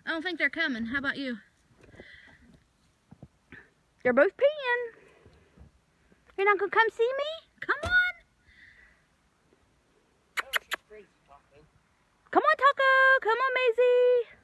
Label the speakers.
Speaker 1: I don't think they're coming. How about you?
Speaker 2: They're both peeing. You're not gonna come see me? Come on.
Speaker 3: Oh, she's crazy talking.
Speaker 2: Come on, Taco. Come on, Maisie.